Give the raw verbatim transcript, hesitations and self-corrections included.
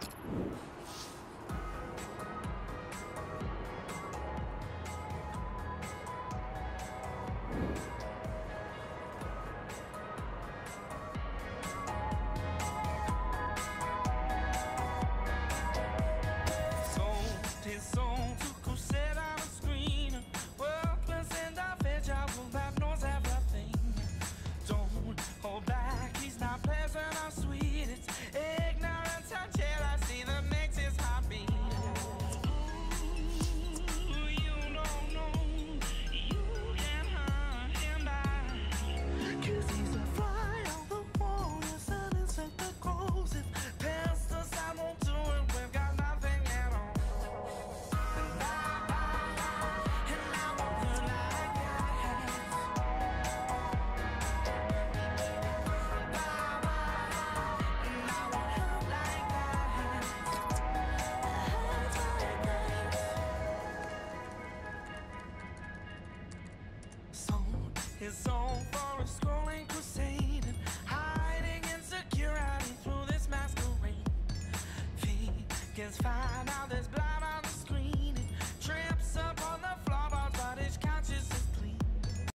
His soul to crusade on a screen. Worthless and I fed child that knows everything. Don't hold back, he's not pleasant or sweet. It's ignorance and jealousy that makes his heart beat. Ooh, you don't know, you can hurt him by. Cause he's a fly on the wall, yes, an insect that grows. If pesticide won't do it, we've got nothing at all. His soul for a scrolling crusade, and hiding insecurity through this masquerade. Vegans find out there's blind.